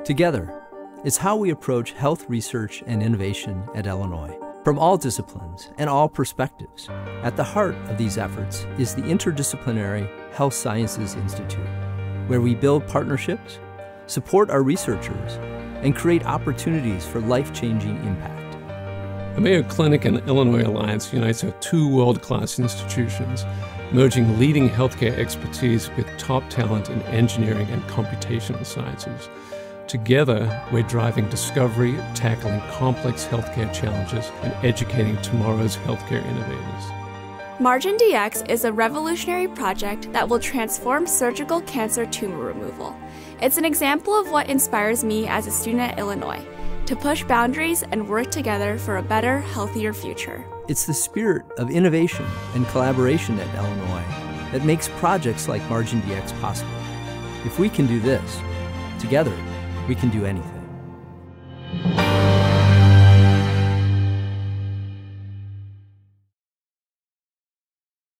Together is how we approach health research and innovation at Illinois. From all disciplines and all perspectives, at the heart of these efforts is the Interdisciplinary Health Sciences Institute, where we build partnerships, support our researchers, and create opportunities for life-changing impact. The Mayo Clinic and Illinois Alliance unites our two world-class institutions, merging leading healthcare expertise with top talent in engineering and computational sciences. Together, we're driving discovery, tackling complex healthcare challenges, and educating tomorrow's healthcare innovators. MarginDX is a revolutionary project that will transform surgical cancer tumor removal. It's an example of what inspires me as a student at Illinois, to push boundaries and work together for a better, healthier future. It's the spirit of innovation and collaboration at Illinois that makes projects like MarginDX possible. If we can do this, together, we can do anything.